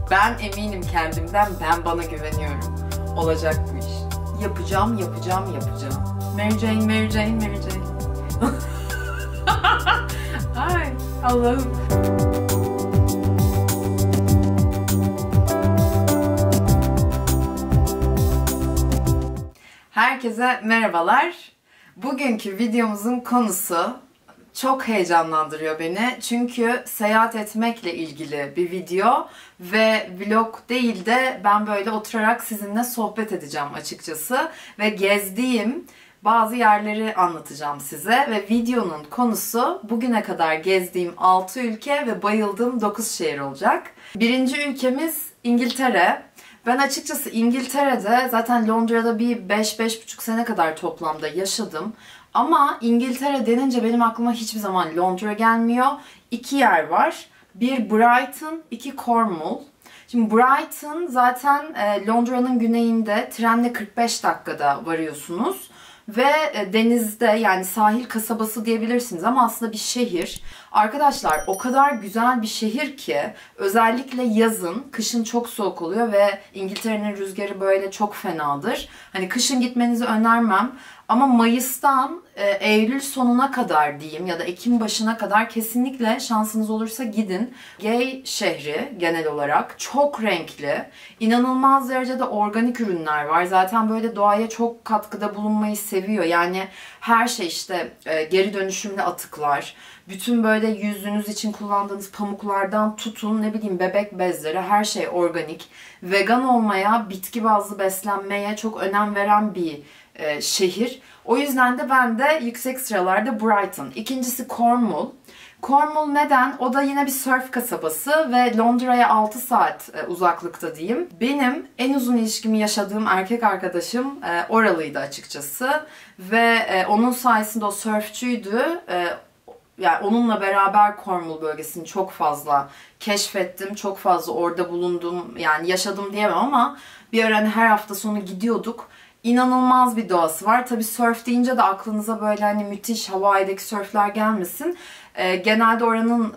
Ben eminim kendimden, ben bana güveniyorum. Olacak bu iş. Yapacağım. Mary Jane. Ay Allah'ım. Herkese merhabalar. Bugünkü videomuzun konusu çok heyecanlandırıyor beni. Çünkü seyahat etmekle ilgili bir video ve vlog değil de ben böyle oturarak sizinle sohbet edeceğim açıkçası. Ve gezdiğim bazı yerleri anlatacağım size ve videonun konusu bugüne kadar gezdiğim 6 ülke ve bayıldığım 9 şehir olacak. Birinci ülkemiz İngiltere. Ben açıkçası İngiltere'de zaten Londra'da bir 5-5,5 sene kadar toplamda yaşadım. Ama İngiltere denince benim aklıma hiçbir zaman Londra gelmiyor. İki yer var. Bir Brighton, iki Cornwall. Şimdi Brighton zaten Londra'nın güneyinde trenle 45 dakikada varıyorsunuz. Ve denizde, yani sahil kasabası diyebilirsiniz ama aslında bir şehir. Arkadaşlar o kadar güzel bir şehir ki özellikle yazın, kışın çok soğuk oluyor ve İngiltere'nin rüzgarı böyle çok fenadır. Hani kışın gitmenizi önermem ama Mayıs'tan Eylül sonuna kadar diyeyim ya da Ekim başına kadar kesinlikle şansınız olursa gidin. Gay şehri genel olarak çok renkli, inanılmaz derecede organik ürünler var. Zaten böyle doğaya çok katkıda bulunmayı seviyor. Yani her şey işte geri dönüşümlü atıklar, bütün böyle yüzünüz için kullandığınız pamuklardan tutun ne bileyim bebek bezleri, her şey organik. Vegan olmaya, bitki bazlı beslenmeye çok önem veren bir şehir. O yüzden de ben de yüksek sıralarda Brighton. İkincisi Cornwall. Cornwall neden? O da yine bir surf kasabası ve Londra'ya 6 saat uzaklıkta diyeyim. Benim en uzun ilişkimi yaşadığım erkek arkadaşım oralıydı açıkçası. Ve onun sayesinde o surfçüydü. Yani onunla beraber Cornwall bölgesini çok fazla keşfettim. Çok fazla orada bulundum. Yani yaşadım diyemem ama bir ara hani her hafta sonu gidiyorduk. İnanılmaz bir doğası var. Tabii surf deyince de aklınıza böyle hani müthiş Hawaii'deki surfler gelmesin. Genelde oranın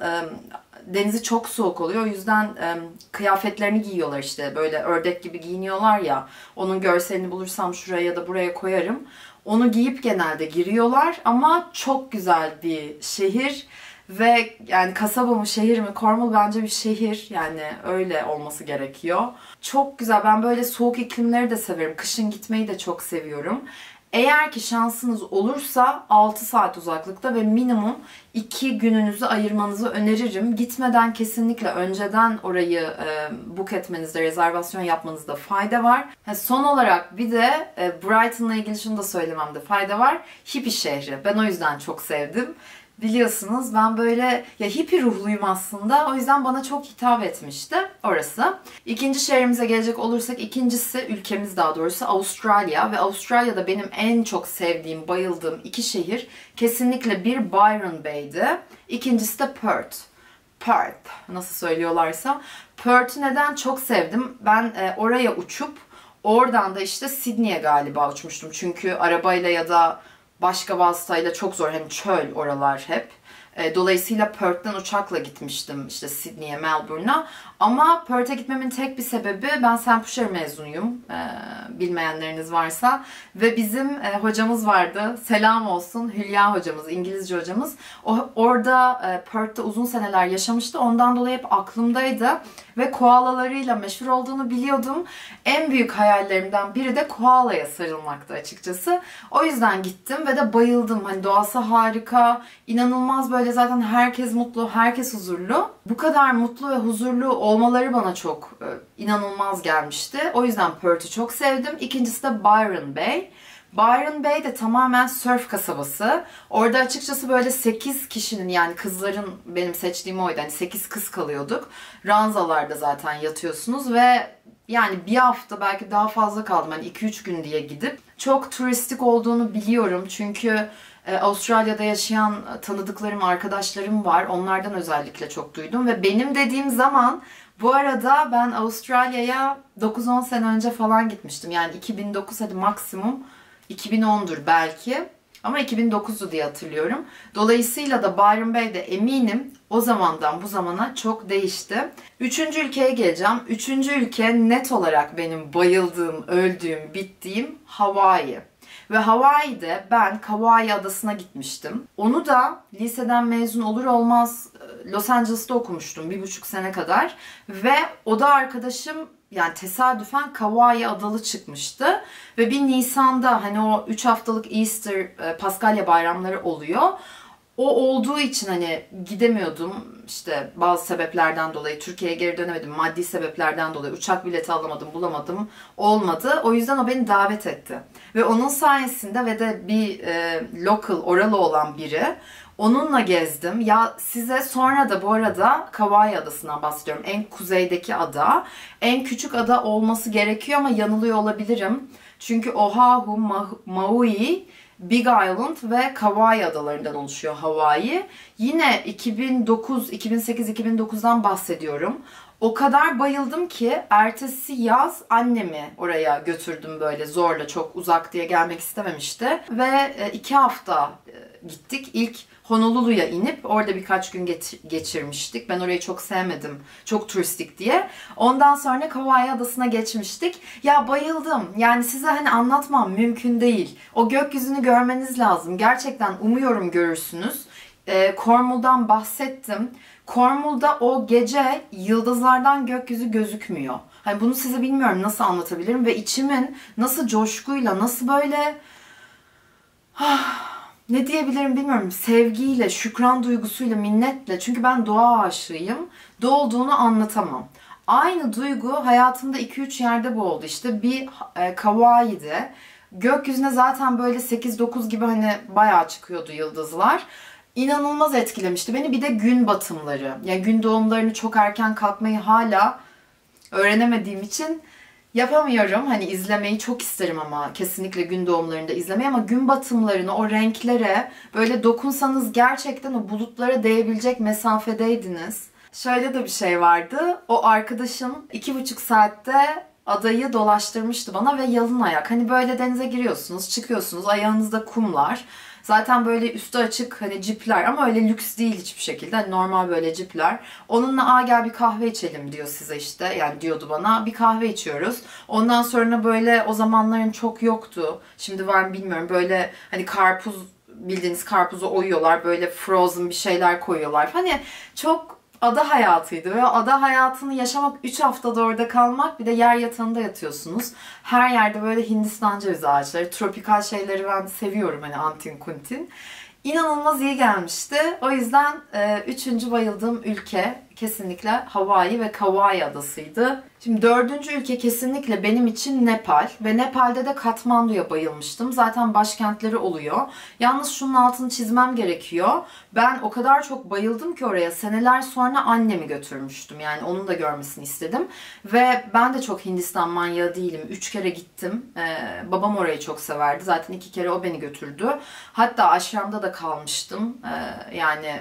denizi çok soğuk oluyor. O yüzden kıyafetlerini giyiyorlar işte. Böyle ördek gibi giyiniyorlar ya. Onun görselini bulursam şuraya ya da buraya koyarım. Onu giyip genelde giriyorlar ama çok güzel bir şehir. Ve yani kasaba mı şehir mi? Cornwall bence bir şehir. Yani öyle olması gerekiyor. Çok güzel. Ben böyle soğuk iklimleri de severim. Kışın gitmeyi de çok seviyorum. Eğer ki şansınız olursa 6 saat uzaklıkta ve minimum 2 gününüzü ayırmanızı öneririm. Gitmeden kesinlikle önceden orayı book etmenizde, rezervasyon yapmanızda fayda var. Son olarak bir de Brighton'la ilgili şunu da söylememde fayda var. Hippie şehri. Ben o yüzden çok sevdim. Biliyorsunuz ben böyle ya hippie ruhluyum aslında. O yüzden bana çok hitap etmişti orası. İkinci şehrimize gelecek olursak ikincisi ülkemiz daha doğrusu Avustralya ve Avustralya'da benim en çok sevdiğim, bayıldığım iki şehir kesinlikle bir Byron Bay'di. İkincisi de Perth. Perth nasıl söylüyorlarsa. Perth'ü neden çok sevdim? Ben oraya uçup oradan da işte Sydney'e galiba uçmuştum. Çünkü arabayla ya da başka vasıtayla çok zor. Hani çöl oralar hep. Dolayısıyla Perth'ten uçakla gitmiştim işte Sydney'e, Melbourne'a. Ama Perth'e gitmemin tek bir sebebi ben St. Pusher mezunuyum. Bilmeyenleriniz varsa. Ve bizim hocamız vardı. Selam olsun. Hülya hocamız, İngilizce hocamız. Orada Perth'te uzun seneler yaşamıştı. Ondan dolayı hep aklımdaydı. Ve koalalarıyla meşhur olduğunu biliyordum. En büyük hayallerimden biri de koalaya sarılmaktı açıkçası. O yüzden gittim ve de bayıldım. Hani doğası harika, inanılmaz böyle zaten herkes mutlu, herkes huzurlu. Bu kadar mutlu ve huzurlu olmaları bana çok inanılmaz gelmişti. O yüzden Perth'ü çok sevdim. İkincisi de Byron Bay. Byron Bay de tamamen surf kasabası. Orada açıkçası böyle 8 kişinin, yani kızların, benim seçtiğim oydu. Hani 8 kız kalıyorduk. Ranzalarda zaten yatıyorsunuz ve yani bir hafta belki daha fazla kaldım. Hani 2-3 gün diye gidip. Çok turistik olduğunu biliyorum. Çünkü Avustralya'da yaşayan tanıdıklarım, arkadaşlarım var. Onlardan özellikle çok duydum ve benim dediğim zaman bu arada ben Avustralya'ya 9-10 sene önce falan gitmiştim. Yani 2009 hadi maksimum 2010'dur belki. Ama 2009'du diye hatırlıyorum. Dolayısıyla da Bayram Bey de eminim o zamandan bu zamana çok değişti. Üçüncü ülkeye geleceğim. Üçüncü ülke net olarak benim bayıldığım, öldüğüm, bittiğim Hawaii. Ve Hawaii'de ben Kauai adasına gitmiştim. Onu da liseden mezun olur olmaz Los Angeles'ta okumuştum 1,5 sene kadar. Ve o da arkadaşım yani tesadüfen Kauai adalı çıkmıştı. Ve bir Nisan'da hani o 3 haftalık Easter, Paskalya bayramları oluyor. O olduğu için hani gidemiyordum işte bazı sebeplerden dolayı Türkiye'ye geri dönemedim, maddi sebeplerden dolayı uçak bileti alamadım, bulamadım, olmadı. O yüzden o beni davet etti. Ve onun sayesinde ve de bir local, oralı olan biri, onunla gezdim. Ya size sonra da bu arada Kauai adasından bahsediyorum. En kuzeydeki ada. En küçük ada olması gerekiyor ama yanılıyor olabilirim. Çünkü Oahu, Maui, Big Island ve Kauai adalarından oluşuyor Hawaii. Yine 2008-2009'dan bahsediyorum. O kadar bayıldım ki ertesi yaz annemi oraya götürdüm böyle zorla, çok uzak diye gelmek istememişti. Ve 2 hafta gittik. İlk Honolulu'ya inip orada birkaç gün geçirmiştik. Ben orayı çok sevmedim. Çok turistik diye. Ondan sonra Kauai adasına geçmiştik. Ya bayıldım. Yani size hani anlatmam mümkün değil. O gökyüzünü görmeniz lazım. Gerçekten umuyorum görürsünüz. Cornwall'dan bahsettim. Cornwall'da o gece yıldızlardan gökyüzü gözükmüyor. Hani bunu size bilmiyorum nasıl anlatabilirim ve içimin nasıl coşkuyla, nasıl böyle ne diyebilirim bilmiyorum. Sevgiyle, şükran duygusuyla, minnetle. Çünkü ben doğa aşığıyım. Ne olduğunu anlatamam. Aynı duygu hayatımda 2-3 yerde bu oldu. İşte bir Kauai'de gökyüzüne zaten böyle 8-9 gibi hani bayağı çıkıyordu yıldızlar. İnanılmaz etkilemişti beni. Bir de gün batımları. Yani gün doğumlarını çok erken kalkmayı hala öğrenemediğim için yapamıyorum. Hani izlemeyi çok isterim ama kesinlikle gün doğumlarında izlemeyi, ama gün batımlarını, o renklere böyle dokunsanız gerçekten o bulutlara değebilecek mesafedeydiniz. Şöyle de bir şey vardı. O arkadaşım 2,5 saatte adayı dolaştırmıştı bana ve yalın ayak. Hani böyle denize giriyorsunuz, çıkıyorsunuz, ayağınızda kumlar. Zaten böyle üstü açık hani cipler ama öyle lüks değil hiçbir şekilde. Hani normal böyle cipler. Onunla gel bir kahve içelim diyor size işte. Yani diyordu bana. Bir kahve içiyoruz. Ondan sonra böyle o zamanların çok yoktu. Şimdi var mı bilmiyorum. Böyle hani karpuz, bildiğiniz karpuzu oyuyorlar. Böyle frozen bir şeyler koyuyorlar. Hani çok ada hayatıydı ve ada hayatını yaşamak, 3 haftada orada kalmak, bir de yer yatağında yatıyorsunuz. Her yerde böyle Hindistan cevizi ağaçları, tropikal şeyleri ben seviyorum hani antin kuntin. İnanılmaz iyi gelmişti. O yüzden 3. bayıldığım ülke kesinlikle Hawaii ve Kauai adasıydı. Şimdi 4. ülke kesinlikle benim için Nepal ve Nepal'de de Katmandu'ya bayılmıştım. Zaten başkentleri oluyor. Yalnız şunun altını çizmem gerekiyor. Ben o kadar çok bayıldım ki oraya, seneler sonra annemi götürmüştüm. Yani onun da görmesini istedim. Ve ben de çok Hindistan manyağı değilim. 3 kere gittim. Babam orayı çok severdi. Zaten 2 kere o beni götürdü. Hatta aşramda da kalmıştım. Yani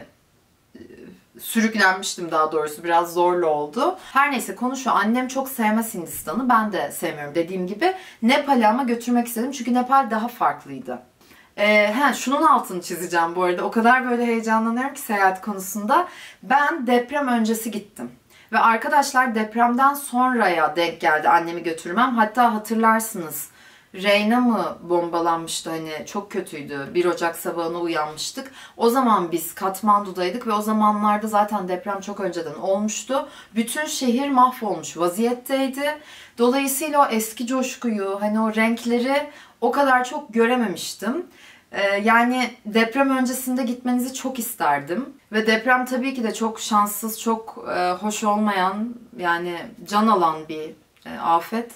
sürüklenmiştim daha doğrusu. Biraz zorlu oldu. Her neyse konu şu. Annem çok sevmez Hindistan'ı. Ben de sevmiyorum dediğim gibi. Nepal'e ama götürmek istedim. Çünkü Nepal daha farklıydı. Şunun altını çizeceğim bu arada. O kadar böyle heyecanlanıyorum ki seyahat konusunda. Ben deprem öncesi gittim. Ve arkadaşlar depremden sonraya denk geldi annemi götürmem. Hatta hatırlarsınız, Reyna mı bombalanmıştı, hani çok kötüydü. 1 Ocak sabahına uyanmıştık. O zaman biz Katmandu'daydık ve o zamanlarda zaten deprem çok önceden olmuştu. Bütün şehir mahvolmuş vaziyetteydi. Dolayısıyla o eski coşkuyu, hani o renkleri o kadar çok görememiştim. Yani deprem öncesinde gitmenizi çok isterdim. Ve deprem tabii ki de çok şanssız, çok hoş olmayan, yani can alan bir afet.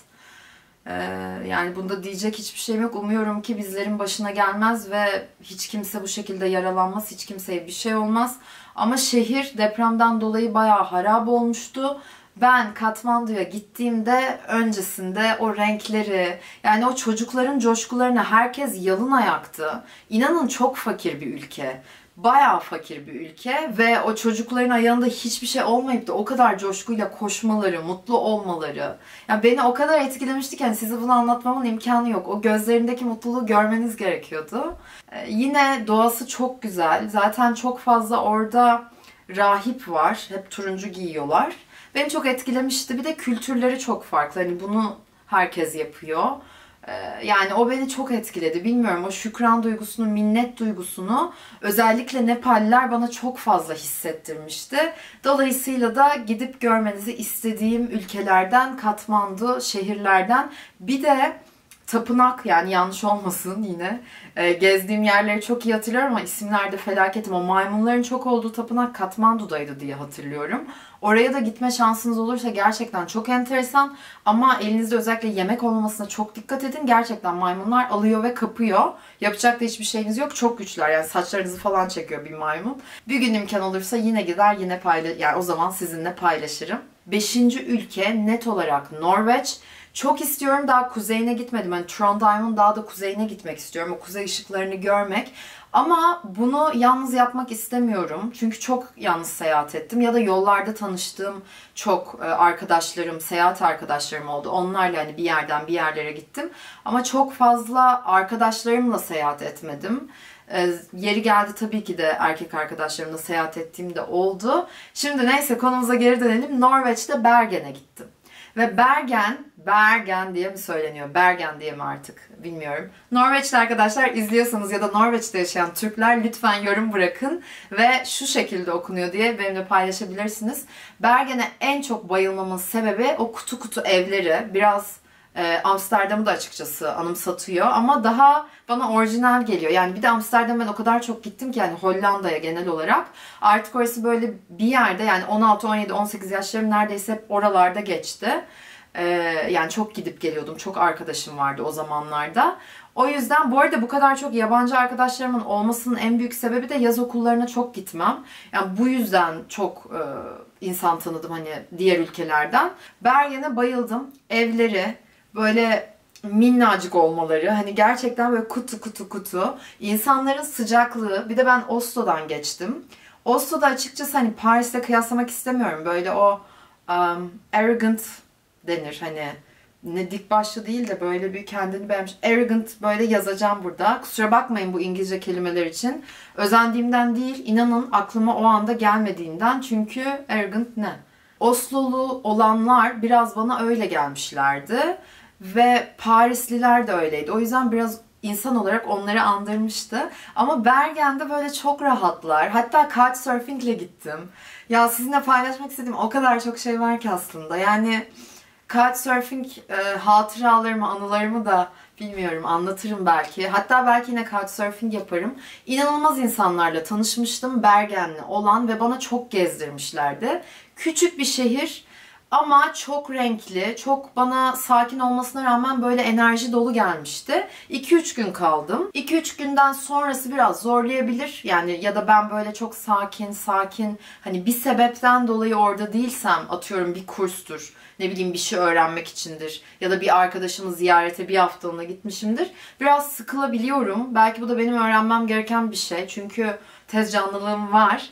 Yani bunda diyecek hiçbir şeyim yok. Umuyorum ki bizlerin başına gelmez ve hiç kimse bu şekilde yaralanmaz, hiç kimseye bir şey olmaz. Ama şehir depremden dolayı bayağı harap olmuştu. Ben Katmandu'ya gittiğimde öncesinde o renkleri, yani o çocukların coşkularını, herkes yalın ayaktı. İnanın çok fakir bir ülke. bayağı fakir bir ülke ve o çocukların ayağında hiçbir şey olmayıp da o kadar coşkuyla koşmaları, mutlu olmaları. Yani beni o kadar etkilemişti ki hani size bunu anlatmamın imkanı yok. O gözlerindeki mutluluğu görmeniz gerekiyordu. Yine doğası çok güzel. Zaten çok fazla orada rahip var. Hep turuncu giyiyorlar. Beni çok etkilemişti. Bir de kültürleri çok farklı. Hani bunu herkes yapıyor. Yani o beni çok etkiledi. Bilmiyorum, o şükran duygusunu, minnet duygusunu özellikle Nepalliler bana çok fazla hissettirmişti. Dolayısıyla da gidip görmenizi istediğim ülkelerden, Katmandu, şehirlerden. Bir de tapınak, yani yanlış olmasın yine. Gezdiğim yerleri çok iyi hatırlıyorum ama isimlerde felaketim. O maymunların çok olduğu tapınak Katmandu'daydı diye hatırlıyorum. Oraya da gitme şansınız olursa gerçekten çok enteresan. Ama elinizde özellikle yemek olmamasına çok dikkat edin. Gerçekten maymunlar alıyor ve kapıyor. Yapacak da hiçbir şeyiniz yok. Çok güçler, yani saçlarınızı falan çekiyor bir maymun. Bir gün imkan olursa yine gider, yine yani o zaman sizinle paylaşırım. 5. ülke net olarak Norveç. Çok istiyorum, daha kuzeyine gitmedim. Yani Trondheim'ın daha da kuzeyine gitmek istiyorum. O kuzey ışıklarını görmek. Ama bunu yalnız yapmak istemiyorum. Çünkü çok yalnız seyahat ettim. Ya da yollarda tanıştığım çok arkadaşlarım, seyahat arkadaşlarım oldu. Onlarla hani bir yerden bir yerlere gittim. Ama çok fazla arkadaşlarımla seyahat etmedim. Yeri geldi tabii ki de erkek arkadaşlarımla seyahat ettiğim de oldu. Şimdi neyse, konumuza geri dönelim. Norveç'te Bergen'e gittim. Ve Bergen diye mi söyleniyor? Bergen diye mi artık? Bilmiyorum. Norveçli arkadaşlar izliyorsanız ya da Norveç'te yaşayan Türkler lütfen yorum bırakın. Ve şu şekilde okunuyor diye benimle paylaşabilirsiniz. Bergen'e en çok bayılmamın sebebi o kutu kutu evleri. Biraz Amsterdam'ı da açıkçası anımsatıyor ama daha bana orijinal geliyor. Yani bir de Amsterdam'a ben o kadar çok gittim ki, yani Hollanda'ya genel olarak. Artık orası böyle bir yerde, yani 16, 17, 18 yaşlarım neredeyse hep oralarda geçti. Yani çok gidip geliyordum. Çok arkadaşım vardı o zamanlarda. O yüzden bu arada bu kadar çok yabancı arkadaşlarımın olmasının en büyük sebebi de yaz okullarına çok gitmem. Yani bu yüzden çok insan tanıdım hani diğer ülkelerden. Bergen'e bayıldım. Evleri böyle minnacık olmaları, hani gerçekten böyle kutu kutu kutu. İnsanların sıcaklığı, bir de ben Oslo'dan geçtim. Oslo'da açıkçası hani Paris'le kıyaslamak istemiyorum. Böyle o arrogant denir hani, ne dik başlı değil de böyle bir kendini beğenmiş. Arrogant böyle yazacağım burada. Kusura bakmayın bu İngilizce kelimeler için. Özendiğimden değil, inanın aklıma o anda gelmediğinden. Çünkü arrogant ne? Oslolu olanlar biraz bana öyle gelmişlerdi. Ve Parisliler de öyleydi. O yüzden biraz insan olarak onları andırmıştı. Ama Bergen'de böyle çok rahatlar. Hatta Couchsurfing'le gittim. Ya sizinle paylaşmak istediğim o kadar çok şey var ki aslında. Yani Couchsurfing hatıralarımı, anılarımı da bilmiyorum, anlatırım belki. Hatta belki yine Couchsurfing yaparım. İnanılmaz insanlarla tanışmıştım, Bergenli olan, ve bana çok gezdirmişlerdi. Küçük bir şehir ama çok renkli, çok bana sakin olmasına rağmen böyle enerji dolu gelmişti. 2-3 gün kaldım. 2-3 günden sonrası biraz zorlayabilir. Yani ya da ben böyle çok sakin hani bir sebepten dolayı orada değilsem, atıyorum bir kurstur, ne bileyim bir şey öğrenmek içindir ya da bir arkadaşımı ziyarete bir haftalığına gitmişimdir. Biraz sıkılabiliyorum. Belki bu da benim öğrenmem gereken bir şey. Çünkü tez canlılığım var.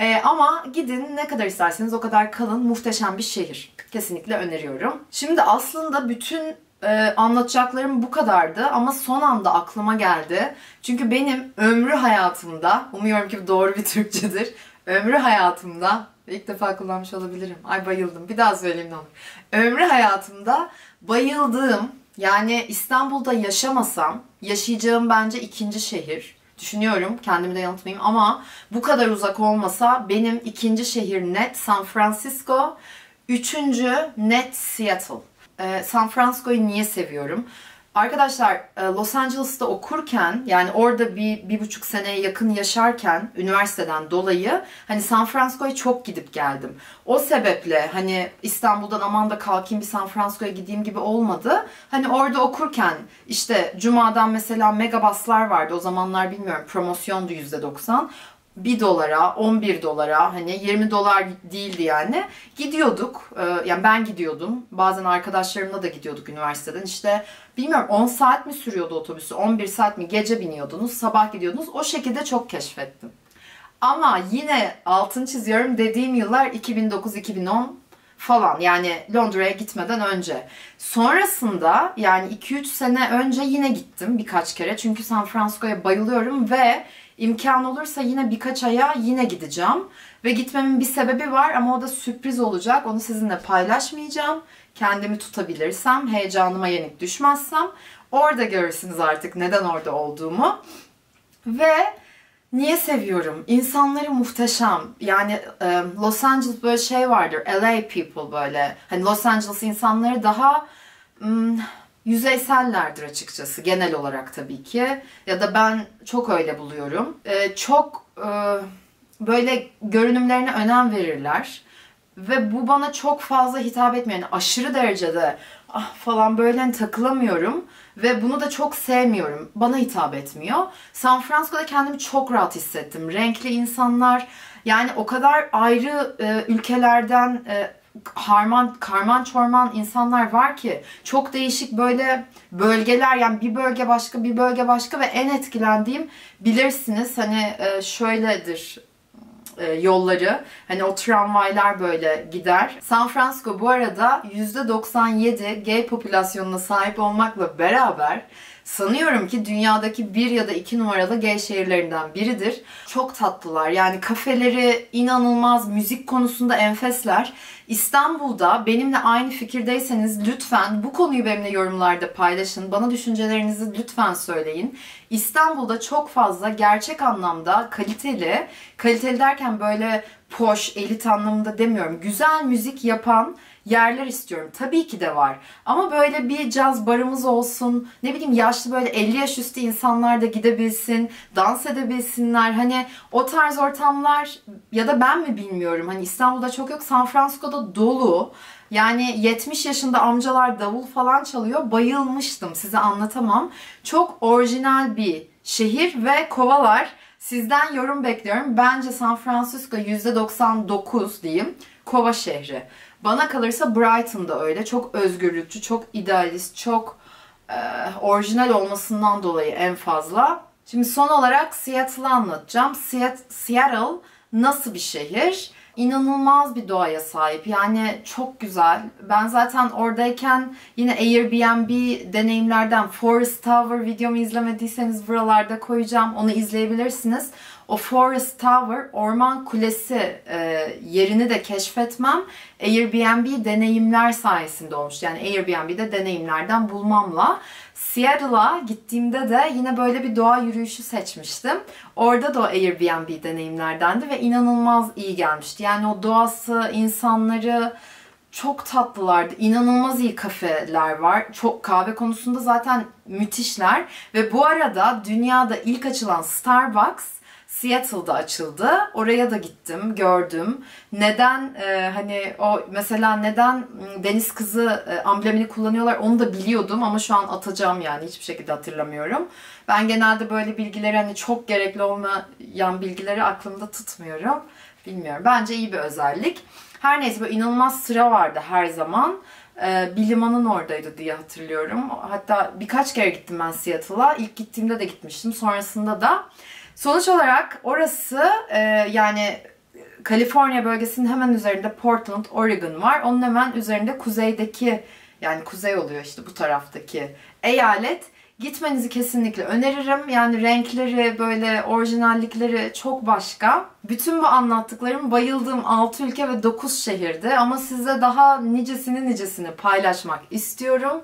Ama gidin, ne kadar isterseniz o kadar kalın. Muhteşem bir şehir. Kesinlikle öneriyorum. Şimdi aslında bütün anlatacaklarım bu kadardı ama son anda aklıma geldi. Çünkü benim ömrü hayatımda, umuyorum ki doğru bir Türkçedir. Ömrü hayatımda, ilk defa kullanmış olabilirim. Ay bayıldım. Bir daha söyleyeyim ne olur. Ömrü hayatımda bayıldığım, yani İstanbul'da yaşamasam yaşayacağım bence ikinci şehir. Düşünüyorum, kendimi de yanıltmayayım ama bu kadar uzak olmasa benim ikinci şehir net San Francisco, üçüncü net Seattle. San Francisco'yu niye seviyorum? Arkadaşlar Los Angeles'ta okurken, yani orada bir buçuk seneye yakın yaşarken üniversiteden dolayı hani San Francisco'ya çok gidip geldim. O sebeple hani İstanbul'dan aman da kalkayım bir San Francisco'ya gideyim gibi olmadı. Hani orada okurken işte Cuma'dan mesela megabuslar vardı. O zamanlar bilmiyorum, promosyondu %90. 1 dolara, 11 dolara, hani 20 dolar değildi yani. Gidiyorduk, yani ben gidiyordum. Bazen arkadaşlarımla da gidiyorduk üniversiteden. İşte bilmiyorum 10 saat mi sürüyordu otobüsü, 11 saat mi, gece biniyordunuz, sabah gidiyordunuz. O şekilde çok keşfettim. Ama yine altını çiziyorum, dediğim yıllar 2009-2010 falan, yani Londra'ya gitmeden önce. Sonrasında yani 2-3 sene önce yine gittim birkaç kere. Çünkü San Francisco'ya bayılıyorum ve imkan olursa yine birkaç aya yine gideceğim. Ve gitmemin bir sebebi var ama o da sürpriz olacak. Onu sizinle paylaşmayacağım. Kendimi tutabilirsem, heyecanıma yenik düşmezsem orada görürsünüz artık neden orada olduğumu. Ve niye seviyorum? İnsanları muhteşem. Yani Los Angeles böyle şey vardır. LA people böyle. Hani Los Angeles insanları daha yüzeysellerdir açıkçası. Genel olarak tabii ki. Ya da ben çok öyle buluyorum. Çok böyle görünümlerine önem verirler. Ve bu bana çok fazla hitap etmiyor. Yani aşırı derecede falan böyle hani takılamıyorum. Ve bunu da çok sevmiyorum. Bana hitap etmiyor. San Francisco'da kendimi çok rahat hissettim. Renkli insanlar, yani o kadar ayrı ülkelerden karman çorman insanlar var ki. Çok değişik böyle bölgeler, yani bir bölge başka, bir bölge başka ve en etkilendiğim, bilirsiniz hani şöyledir yolları. Hani o tramvaylar böyle gider. San Francisco bu arada %97 gay popülasyonuna sahip olmakla beraber sanıyorum ki dünyadaki 1 ya da 2 numaralı gay şehirlerinden biridir. Çok tatlılar. Yani kafeleri inanılmaz, müzik konusunda enfesler. İstanbul'da benimle aynı fikirdeyseniz lütfen bu konuyu benimle yorumlarda paylaşın. Bana düşüncelerinizi lütfen söyleyin. İstanbul'da çok fazla gerçek anlamda kaliteli, kaliteli derken böyle poş, elit anlamında demiyorum, güzel müzik yapan yerler istiyorum. Tabii ki de var. Ama böyle bir caz barımız olsun. Ne bileyim, yaşlı böyle 50 yaş üstü insanlar da gidebilsin. Dans edebilsinler. Hani o tarz ortamlar, ya da ben mi bilmiyorum. Hani İstanbul'da çok yok. San Francisco'da dolu. Yani 70 yaşında amcalar davul falan çalıyor. Bayılmıştım. Size anlatamam. Çok orijinal bir şehir ve kovalar. Sizden yorum bekliyorum. Bence San Francisco %99 diyeyim. Kova şehri. Bana kalırsa Brighton da öyle. Çok özgürlükçü, çok idealist, çok orijinal olmasından dolayı en fazla. Şimdi son olarak Seattle'ı anlatacağım. Seattle nasıl bir şehir? İnanılmaz bir doğaya sahip. Yani çok güzel. Ben zaten oradayken yine Airbnb deneyimlerden Forest Tower videomu izlemediyseniz buralarda koyacağım. Onu izleyebilirsiniz. O Forest Tower, Orman Kulesi yerini de keşfetmem Airbnb deneyimler sayesinde olmuş. Yani Airbnb'de deneyimlerden bulmamla. Seattle'a gittiğimde de yine böyle bir doğa yürüyüşü seçmiştim. Orada da o Airbnb deneyimlerdendi ve inanılmaz iyi gelmişti. Yani o doğası, insanları çok tatlılardı. İnanılmaz iyi kafeler var. Çok, kahve konusunda zaten müthişler. Ve bu arada dünyada ilk açılan Starbucks Seattle'da açıldı. Oraya da gittim, gördüm. Neden hani o mesela neden deniz kızı amblemini kullanıyorlar onu da biliyordum ama şu an atacağım, yani hiçbir şekilde hatırlamıyorum. Ben genelde böyle bilgileri, hani çok gerekli olmayan bilgileri aklımda tutmuyorum. Bilmiyorum. Bence iyi bir özellik. Her neyse, böyle inanılmaz sıra vardı her zaman. Bir limanın oradaydı diye hatırlıyorum. Hatta birkaç kere gittim ben Seattle'a. İlk gittiğimde de gitmiştim. Sonrasında da. Sonuç olarak orası yani Kaliforniya bölgesinin hemen üzerinde Portland, Oregon var. Onun hemen üzerinde kuzeydeki, yani kuzey oluyor işte bu taraftaki eyalet. Gitmenizi kesinlikle öneririm. Yani renkleri, böyle orijinallikleri çok başka. Bütün bu anlattıklarım bayıldığım 6 ülke ve 9 şehirdi. Ama size daha nicesini paylaşmak istiyorum.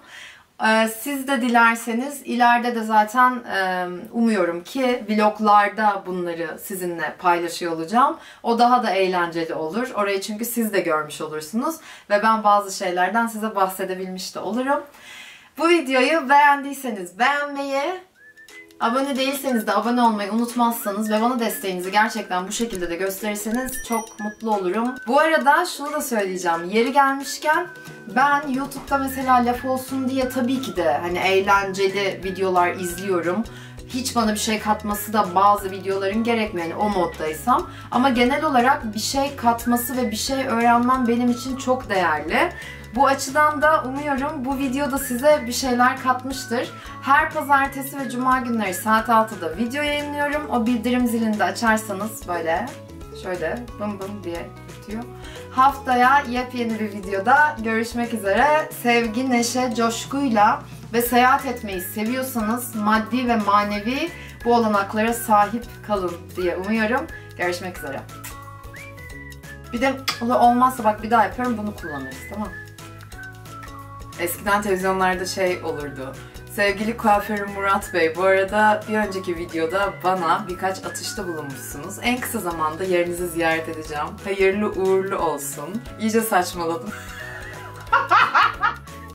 Siz de dilerseniz ileride de zaten umuyorum ki vloglarda bunları sizinle paylaşıyor olacağım. O daha da eğlenceli olur. Orayı çünkü siz de görmüş olursunuz. Ve ben bazı şeylerden size bahsedebilmiş de olurum. Bu videoyu beğendiyseniz beğenmeyi, abone değilseniz de abone olmayı unutmazsanız ve bana desteğinizi gerçekten bu şekilde de gösterirseniz çok mutlu olurum. Bu arada şunu da söyleyeceğim. Yeri gelmişken ben YouTube'da mesela laf olsun diye tabii ki de hani eğlenceli videolar izliyorum. hiç bana bir şey katması da bazı videoların gerekmiyor. Yani o moddaysam. Ama genel olarak bir şey katması ve bir şey öğrenmem benim için çok değerli. Bu açıdan da umuyorum bu videoda size bir şeyler katmıştır. Her pazartesi ve cuma günleri saat 6'da video yayınlıyorum. O bildirim zilini de açarsanız böyle şöyle bım bım diye bitiyor. Haftaya yepyeni bir videoda görüşmek üzere. Sevgi, neşe, coşkuyla ve seyahat etmeyi seviyorsanız maddi ve manevi bu olanaklara sahip kalın diye umuyorum. Görüşmek üzere. Bir de olmazsa bak bir daha yapıyorum, bunu kullanırız, tamam. Eskiden televizyonlarda şey olurdu. Sevgili kuaförüm Murat Bey, bu arada bir önceki videoda bana birkaç atışta bulunmuşsunuz. En kısa zamanda yerinizi ziyaret edeceğim. Hayırlı uğurlu olsun. İyice saçmaladım.